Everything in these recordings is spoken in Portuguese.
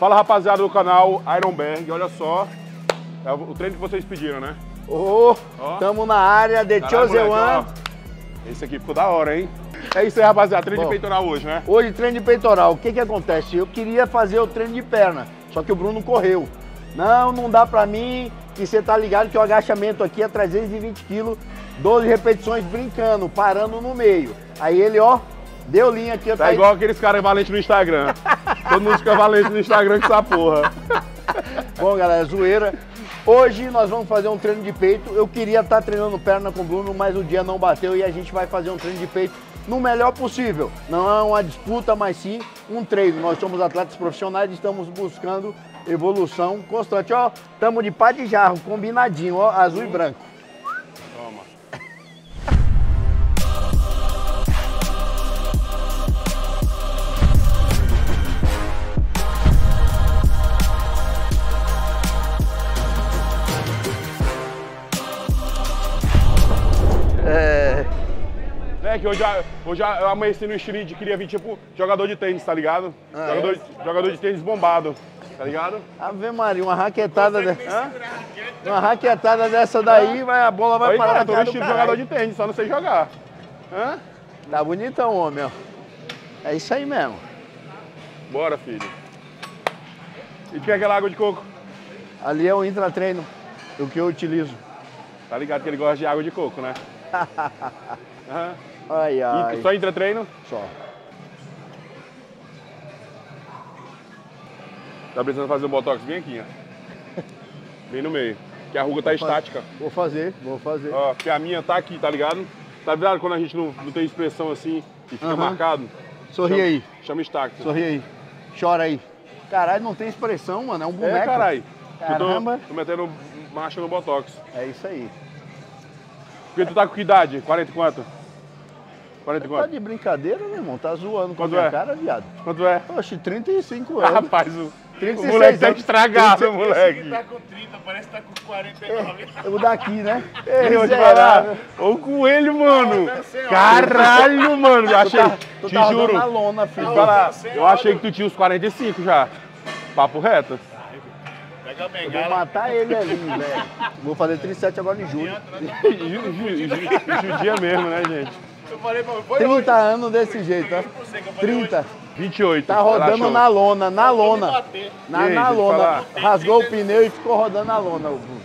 Fala, rapaziada do canal Ironberg, olha só. É o treino que vocês pediram, né? Ô, tamo na área, The Chosen One. Esse aqui ficou da hora, hein? É isso aí, rapaziada. Treino de peitoral hoje, né? Hoje, treino de peitoral. O que que acontece? Eu queria fazer o treino de perna, só que o Bruno correu. Não dá pra mim, que você tá ligado que o agachamento aqui é 320 kg, 12 repetições brincando, parando no meio. Aí ele, ó, deu linha aqui. Tá igual aqueles caras valentes no Instagram. Todo mundo fica valente no Instagram com essa porra. Bom, galera, zoeira. Hoje nós vamos fazer um treino de peito. Eu queria estar treinando perna com o Bruno, mas o dia não bateu e a gente vai fazer um treino de peito no melhor possível. Não é uma disputa, mas sim um treino. Nós somos atletas profissionais e estamos buscando evolução constante. Ó, estamos de pá de jarro, combinadinho, ó, azul e branco. Toma. É que hoje eu amanheci no estilo de queria vir tipo jogador de tênis, tá ligado? Jogador de tênis bombado, tá ligado? Ave Maria, uma raquetada dessa daí, a bola vai parar na cara, tô no estilo de jogador de tênis, só não sei jogar. Hã? Tá bonitão, homem, ó. É isso aí mesmo. Bora, filho. E tem aquela água de coco? Ali é o intratreino, o que eu utilizo. Tá ligado que ele gosta de água de coco, né? Uhum. Ai, ai. E só intratreino? Só. Tá precisando fazer um botox bem aqui, ó. Bem no meio. Que a ruga tá estática. Vou fazer. Ó, porque a minha tá aqui, tá ligado? Tá ligado quando a gente não tem expressão assim e fica marcado? Sorri aí. Chama estática. Sorri aí. Chora aí. Caralho, não tem expressão, mano. É um boneco. É, caralho. Caramba. Tô metendo marcha no botox. É isso aí. Porque tu tá com que idade? 40 e quanto? 40 e quanto? Tá de brincadeira, meu irmão? Tá zoando com a Quanto minha é? cara, viado. Quanto é? Oxe, 35 anos. Rapaz, o 36 moleque tá anos. estragado, moleque. Esse que tá com 30, parece que tá com 49. Eu daqui, né? Ei, vou te falar. Ô coelho, mano. Caralho, mano. Achei, Tu te tá juro. rodando na lona, filho. Vou te falar, eu achei que tu tinha uns 45 já. Papo reto. Pega a Eu vou bengala. matar ele ali, velho. Vou fazer 37 agora em julho. Judia mesmo, né, gente? Eu falei pra você, 30 anos desse jeito, ó. 30. 28. Tá rodando relaxou. na lona, na lona. bater. Na Ei, deixa eu lona. falar. Rasgou o pneu e ficou rodando na lona. o Bruno.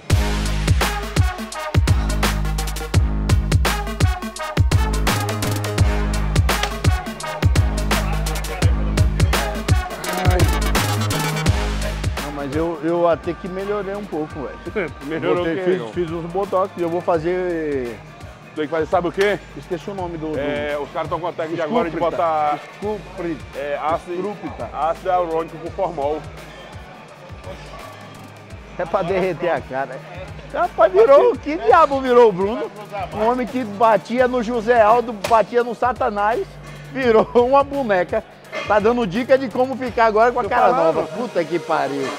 Não, mas eu até que melhorei um pouco, velho. Melhorou o quê, irmão? Fiz uns botox e eu vou fazer... Tem que fazer, sabe o quê? Esqueci o nome do... Os caras estão com a técnica agora de Escúprita. botar Escúprita. ácido hialurônico com formol. É pra derreter a cara. Rapaz, virou... Que diabo virou o Bruno? Um homem que batia no José Aldo, batia no Satanás, virou uma boneca. Tá dando dica de como ficar agora com a cara nova. Puta que pariu.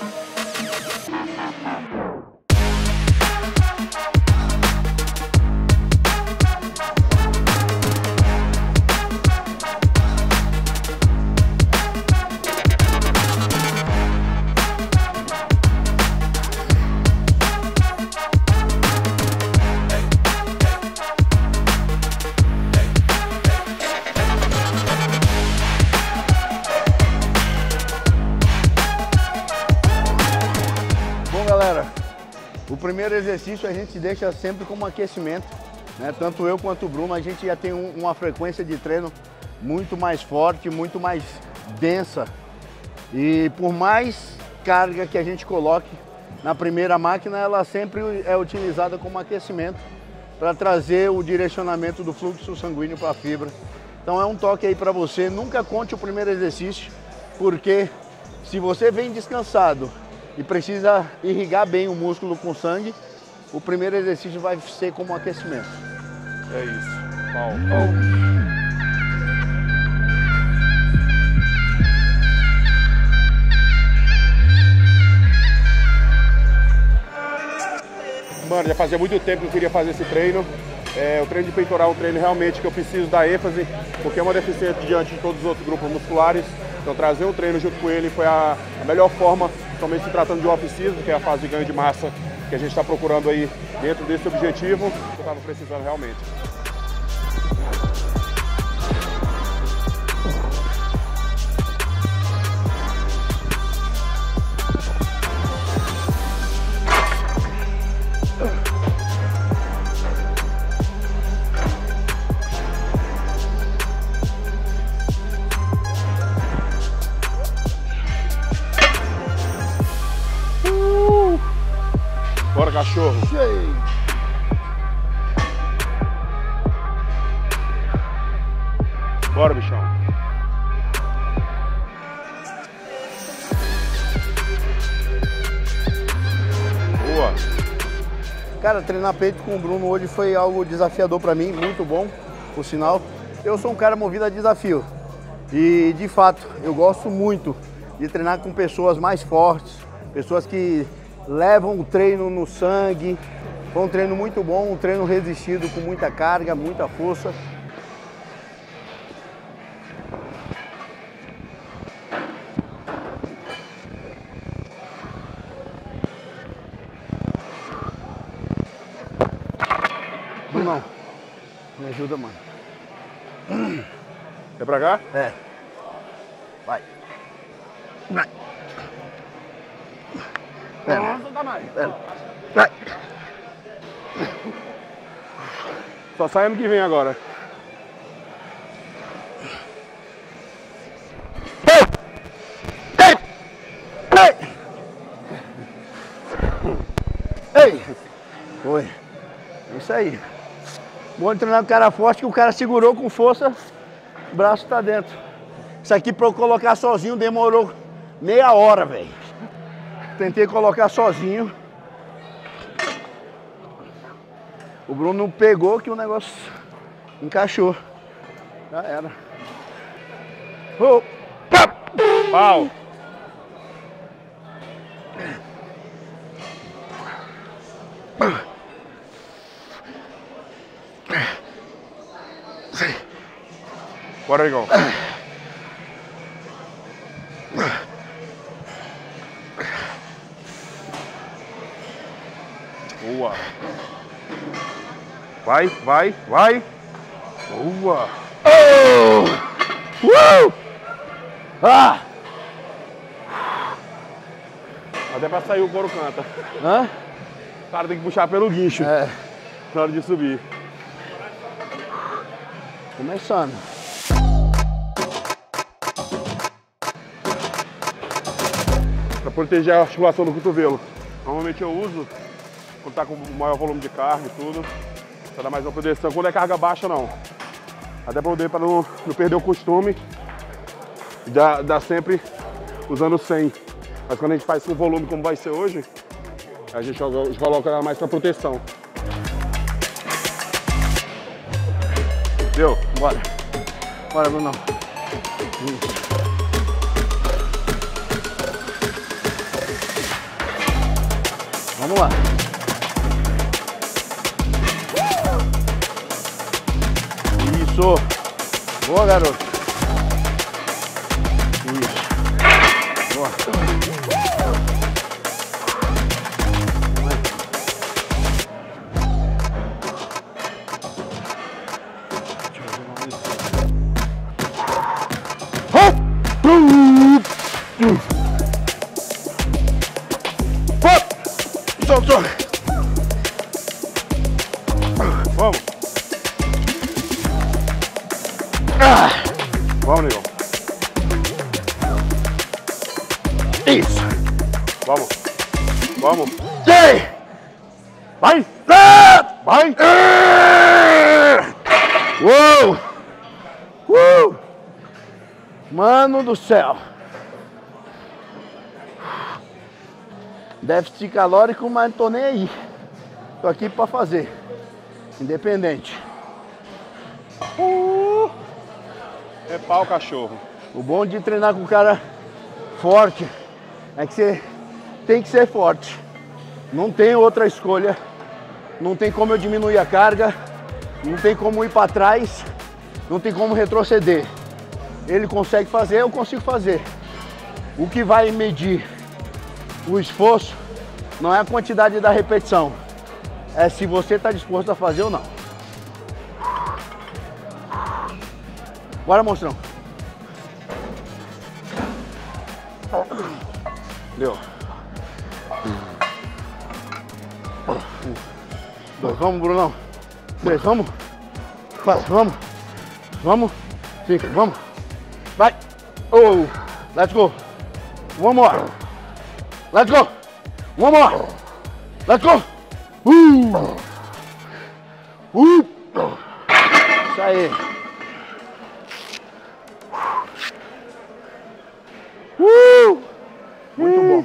Galera, o primeiro exercício a gente deixa sempre como aquecimento, né? Tanto eu quanto o Bruno, a gente já tem uma frequência de treino muito mais forte, muito mais densa. E por mais carga que a gente coloque na primeira máquina, ela sempre é utilizada como aquecimento para trazer o direcionamento do fluxo sanguíneo para a fibra. Então é um toque aí para você, nunca conte o primeiro exercício, porque se você vem descansado e precisa irrigar bem o músculo com sangue, o primeiro exercício vai ser como aquecimento. É isso. Pau. Mano, já fazia muito tempo que eu queria fazer esse treino. O treino de peitoral é um treino realmente que eu preciso dar ênfase, porque é uma deficiência diante de todos os outros grupos musculares. Então trazer um treino junto com ele foi a melhor forma, principalmente se tratando de off-season, que é a fase de ganho de massa que a gente está procurando aí dentro desse objetivo, que eu estava precisando realmente. Bora, cachorro. Bora, bichão. Boa. Cara, treinar peito com o Bruno hoje foi algo desafiador pra mim, muito bom, por sinal. Eu sou um cara movido a desafio e, de fato, eu gosto muito de treinar com pessoas mais fortes, pessoas que levam o treino no sangue. Foi um treino muito bom, um treino resistido com muita carga, muita força. Brunão, me ajuda, mano. É pra cá? É. Vai. Vai. Nossa, dá mais. Vai. Só sai ano que vem agora. Ei! Foi. Isso aí. Bom de treinar com cara forte, que o cara segurou com força, o braço tá dentro. Isso aqui pra eu colocar sozinho demorou meia hora, velho. Tentei colocar sozinho. O Bruno pegou que o negócio encaixou. Já era. Oh. Pau! Bora, Igor. Boa. Vai, vai, vai. Boa. Oh! Ah! Até pra sair o couro canta. Hã? O cara tem que puxar pelo guincho É. na hora de subir. Começando. Pra proteger a articulação do cotovelo. Normalmente eu uso quando tá com maior volume de carga e tudo, pra dar mais uma proteção. Quando é carga baixa, não. Até pra poder, pra não perder o costume, dá sempre usando 100. Mas quando a gente faz com volume como vai ser hoje, a gente coloca ela mais pra proteção. Deu? Bora. Bora, Brunão. Vamos lá. Isso. Boa, garoto. Isso. Boa. Vamos! Vamos, Negão. Isso. Vamos. Vamos. Ei! Vai! Vai! Uou! Mano do céu! Déficit calórico, mas não tô nem aí. Tô aqui pra fazer. Independente. É pau, cachorro. O bom de treinar com um cara forte é que você tem que ser forte. Não tem outra escolha. Não tem como eu diminuir a carga. Não tem como ir para trás. Não tem como retroceder. ele consegue fazer, eu consigo fazer. O que vai medir o esforço não é a quantidade da repetição, é se você está disposto a fazer ou não. Bora, monstrão. Deu. 2, vamos, Brunão. 3, vamos. 4, vamos. Vamos. 5, vamos. Vai. Oh, let's go. One more. Let's go. One more. Let's go. Isso aí. Muito bom.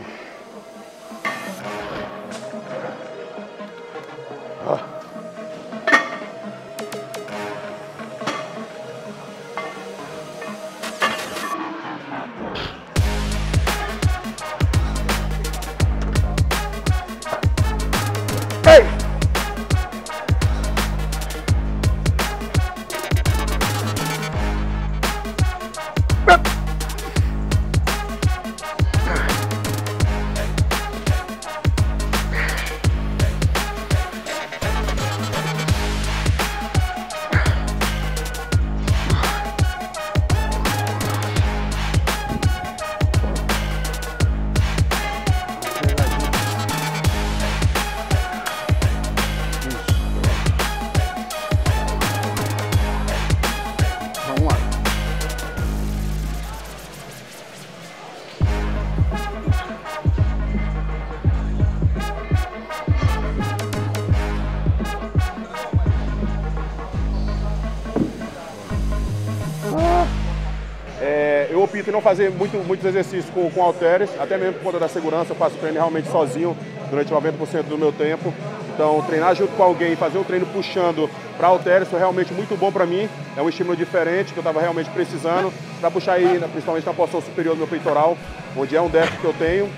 Eu opto em não fazer muitos exercícios com halteres, até mesmo por conta da segurança. Eu faço treino realmente sozinho durante 90% do meu tempo. Então, treinar junto com alguém e fazer um treino puxando para halteres foi realmente muito bom para mim. É um estímulo diferente que eu estava realmente precisando para puxar aí, principalmente na porção superior do meu peitoral, onde é um déficit que eu tenho.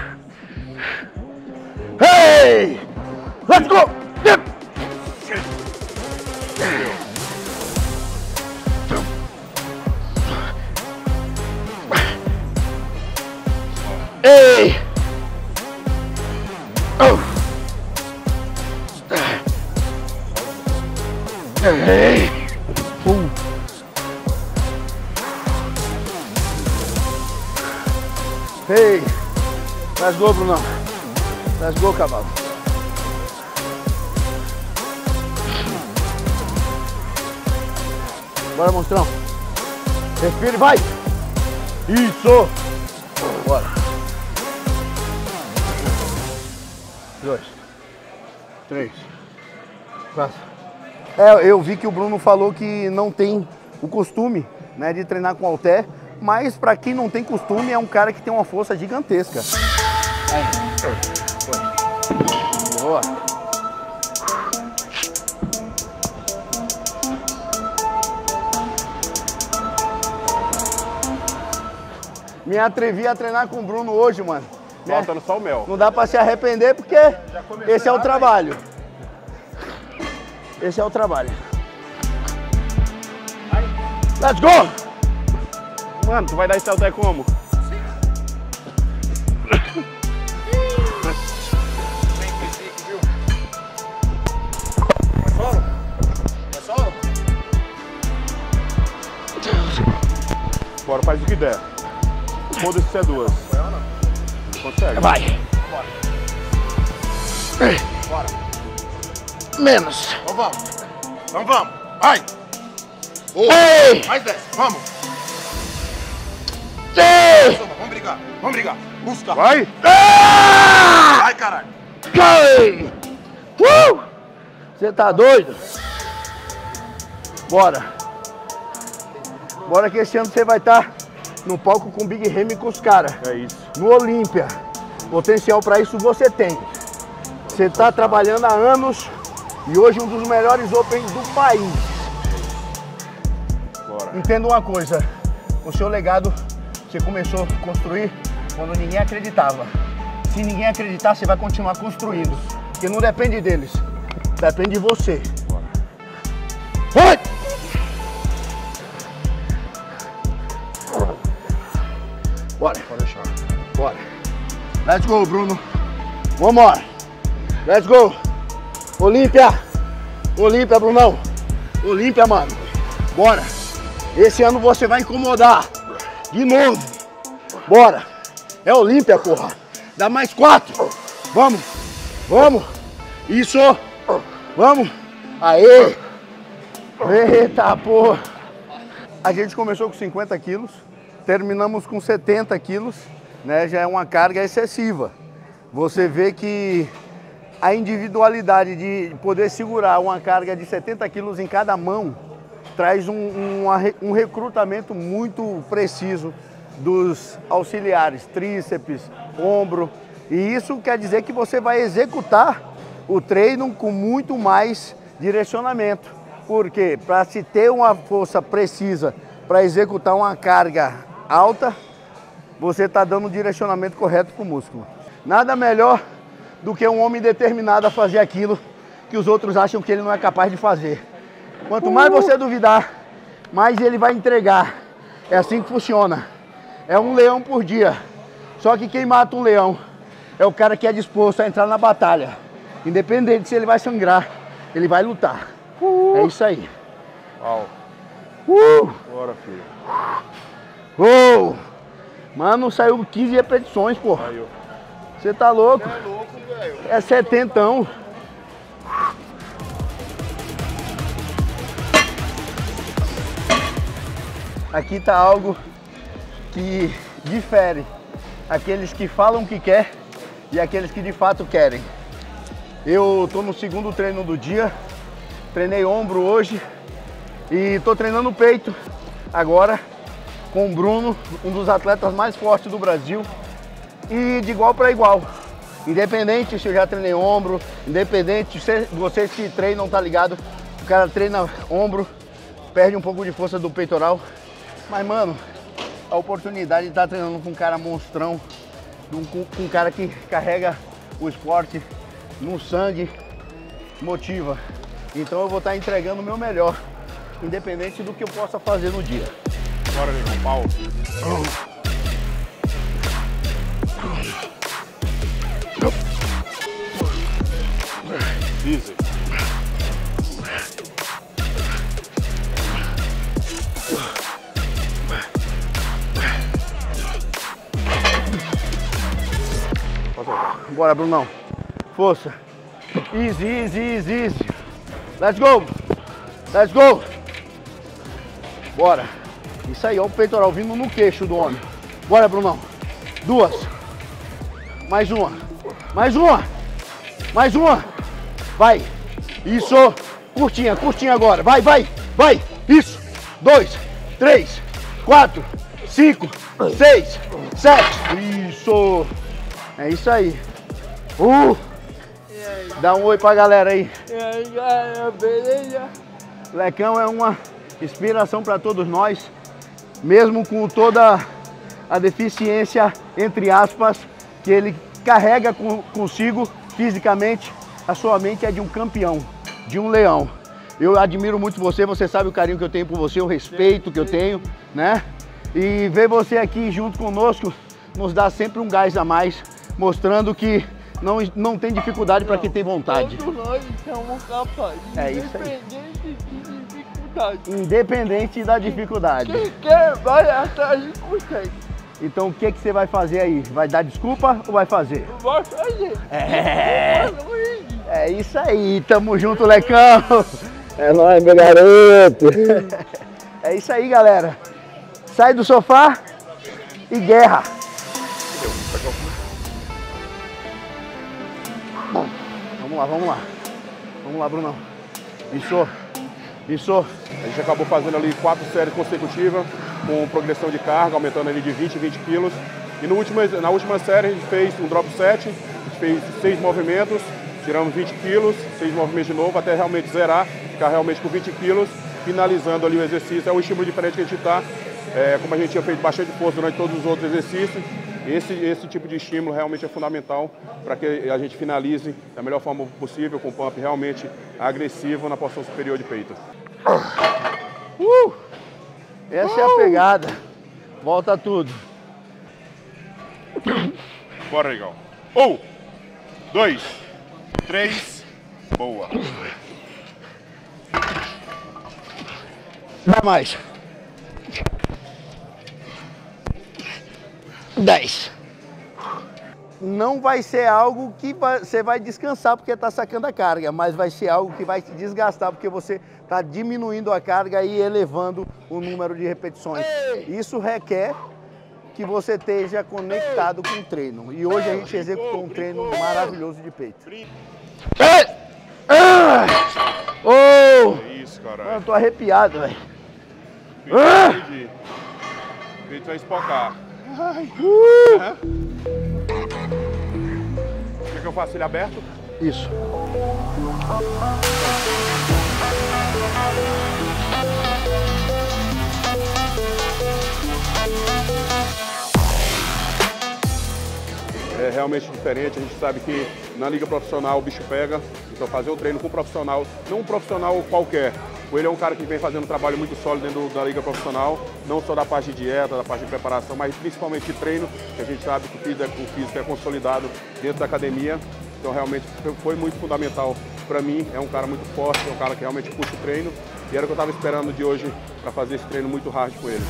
Hey! Let's go! Hey! Oh! Hey! Hey! Let's go, Bruno. Let's go, cavalo. Bora, monstrão. Respira e vai. Isso. Bora. 2, 3, 4. Eu vi que o Bruno falou que não tem o costume, né, de treinar com halter, mas para quem não tem costume é um cara que tem uma força gigantesca. Aí. Boa. Me atrevi a treinar com o Bruno hoje, mano. Faltando só o mel. Não dá pra se arrepender porque esse é o trabalho. Esse é o trabalho. Let's go! Mano, tu vai dar esse halter como? Bora, faz o que der. Foda-se se é 2. Consegue? Vai. Bora. Menos. Então vamos. Então vamos. Vai. Ei! Mais 10. Vamos. Ei! Vamos brigar. Vamos brigar. Busca. Vai! Ah! Vai, caralho. Cai! Você tá doido? Bora. Bora que esse ano você vai estar no palco com o Big Ramy e com os caras. É isso. No Olímpia. Potencial para isso você tem. Você está trabalhando há anos e hoje um dos melhores Open do país. Bora. Entenda uma coisa, o seu legado você começou a construir quando ninguém acreditava. Se ninguém acreditar, você vai continuar construindo. Porque não depende deles, depende de você. Bora. Vai! Bora. Let's go, Bruno. One more. Let's go. Olímpia. Olímpia, Brunão. Olímpia, mano. Bora. Esse ano você vai incomodar. De novo. Bora. É Olímpia, porra. Dá mais 4. Vamos. Vamos. Isso. Vamos. Aê. Eita, porra. A gente começou com 50 quilos. Terminamos com 70 quilos. Né? Já é uma carga excessiva. Você vê que a individualidade de poder segurar uma carga de 70 quilos em cada mão traz um recrutamento muito preciso dos auxiliares, tríceps, ombro. E isso quer dizer que você vai executar o treino com muito mais direcionamento. Porque para se ter uma força precisa para executar uma carga alta, você está dando o direcionamento correto para o músculo. Nada melhor do que um homem determinado a fazer aquilo que os outros acham que ele não é capaz de fazer. Quanto mais você duvidar, mais ele vai entregar. É assim que funciona. É um leão por dia. Só que quem mata um leão é o cara que é disposto a entrar na batalha. Independente se ele vai sangrar, ele vai lutar. É isso aí. Uau. Bora, filho. Mano, saiu 15 repetições, porra. Saiu. Você tá louco? É louco, velho. É 70. Aqui tá algo que difere aqueles que falam que quer e aqueles que de fato querem. Eu tô no segundo treino do dia, treinei ombro hoje e tô treinando peito agora com o Bruno, um dos atletas mais fortes do Brasil, e de igual para igual. Independente se eu já treinei ombro, independente se vocês que treinam, tá ligado? O cara treina ombro, perde um pouco de força do peitoral. Mas, mano, a oportunidade de estar treinando com um cara monstrão, com um cara que carrega o esporte no sangue, motiva. Então eu vou estar entregando o meu melhor, independente do que eu possa fazer no dia. Bora, negão, pau. Easy. Bora, Brunão. Força. Easy, easy, easy, easy. Let's go. Let's go. Bora. Isso aí, ó, o peitoral vindo no queixo do homem. Bora, Brunão. 2. Mais uma. Mais uma. Mais uma. Vai. Isso. Curtinha, curtinha agora. Vai, vai, vai. Isso. 2, 3, 4, 5, 6, 7. Isso. É isso aí. Dá um oi pra galera aí. E aí, galera, beleza? Lecão é uma inspiração para todos nós, mesmo com toda a deficiência, entre aspas, que ele carrega consigo fisicamente. A sua mente é de um campeão, de um leão. Eu admiro muito você, você sabe o carinho que eu tenho por você, o respeito que eu tenho, né? E ver você aqui junto conosco nos dá sempre um gás a mais, mostrando que não tem dificuldade para quem tem vontade. Todos nós somos capazes, É isso aí. independente de dificuldade. Independente da dificuldade. Quem quer vai atrás e consegue. Então o que você vai fazer aí? Vai dar desculpa ou vai fazer? Vai fazer. É isso aí, tamo junto, Lecão. É nóis, meu garoto. É isso aí, galera. Sai do sofá e guerra. Vamos lá, vamos lá. Vamos lá, Brunão. Isso. Isso. A gente acabou fazendo ali 4 séries consecutivas, com progressão de carga, aumentando ali de 20 quilos. E na última série a gente fez um drop set, a gente fez 6 movimentos, tiramos 20 quilos, 6 movimentos de novo, até realmente zerar, ficar realmente com 20 quilos, finalizando ali o exercício. É um estímulo diferente que a gente está, como a gente tinha feito bastante força durante todos os outros exercícios, esse tipo de estímulo realmente é fundamental para que a gente finalize da melhor forma possível, com o pump realmente agressivo na porção superior de peito. Essa é a pegada. Volta tudo. Bora, Igão. 1, 2, 3. Boa. Dá mais. 10. Não vai ser algo que você vai descansar porque está sacando a carga, mas vai ser algo que vai te desgastar porque você está diminuindo a carga e elevando o número de repetições. Isso requer que você esteja conectado com o treino. E hoje a gente executou um treino maravilhoso de peito. É isso, caralho. Eu tô arrepiado, velho. O peito vai espocar. Quer que eu faça ele aberto? Isso. É realmente diferente, a gente sabe que na liga profissional o bicho pega, então fazer o treino com um profissional, não um profissional qualquer. Ele é um cara que vem fazendo um trabalho muito sólido dentro da liga profissional, não só da parte de dieta, da parte de preparação, mas principalmente de treino, que a gente sabe que o físico é consolidado dentro da academia. Então realmente foi muito fundamental para mim, é um cara muito forte, é um cara que realmente puxa o treino, e era o que eu estava esperando de hoje para fazer esse treino muito hard com ele.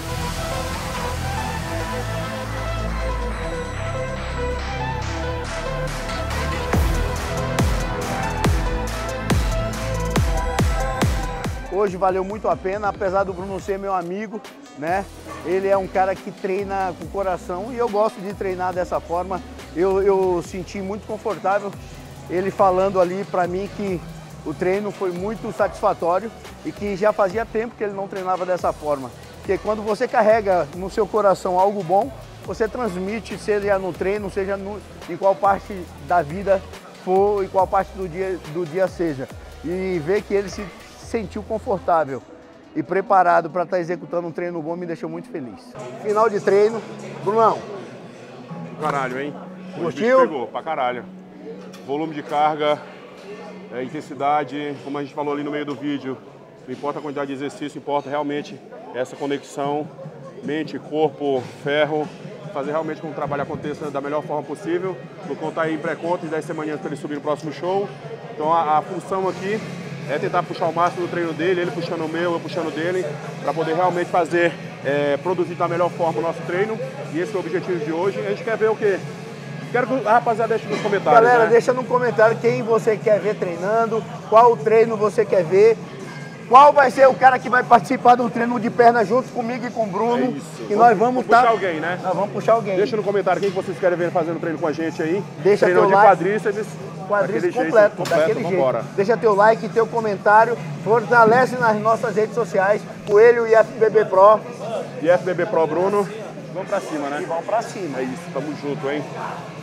Hoje valeu muito a pena, apesar do Bruno ser meu amigo, né? Ele é um cara que treina com coração e eu gosto de treinar dessa forma. Eu senti muito confortável ele falando ali para mim que o treino foi muito satisfatório e que já fazia tempo que ele não treinava dessa forma. Porque quando você carrega no seu coração algo bom, você transmite, seja no treino, seja em qual parte da vida for, em qual parte do dia seja. E ver que ele se sentiu confortável e preparado para estar executando um treino bom me deixou muito feliz. Final de treino, Brunão. Caralho, hein? Curtiu? Pegou pra caralho. Volume de carga, intensidade, como a gente falou ali no meio do vídeo, não importa a quantidade de exercício, importa realmente essa conexão mente, corpo, ferro, fazer realmente com que o trabalho aconteça da melhor forma possível. Vou contar aí em pré-contas, 10 semaninhas para ele subir no próximo show. Então a função aqui é tentar puxar o máximo do treino dele, ele puxando o meu, eu puxando o dele, para poder realmente fazer, produzir da melhor forma o nosso treino. E esse é o objetivo de hoje. A gente quer ver o quê? Quero que a rapaziada deixe nos comentários. Galera, né? Deixa no comentário quem você quer ver treinando, qual treino você quer ver, qual vai ser o cara que vai participar do treino de perna junto comigo e com o Bruno. É isso. E nós vamos puxar alguém, né? Nós vamos puxar alguém. Deixa no comentário quem que vocês querem ver fazendo treino com a gente aí. Deixa Treinão teu de like. quadríceps. Quadríceps Daquele completo, jeito, daquele vambora. jeito. Deixa teu like, teu comentário, fortalece nas nossas redes sociais, Coelho e FBB Pro. E FBB Pro Bruno. Vamos pra cima, né? E vamos pra cima. É isso, tamo junto, hein?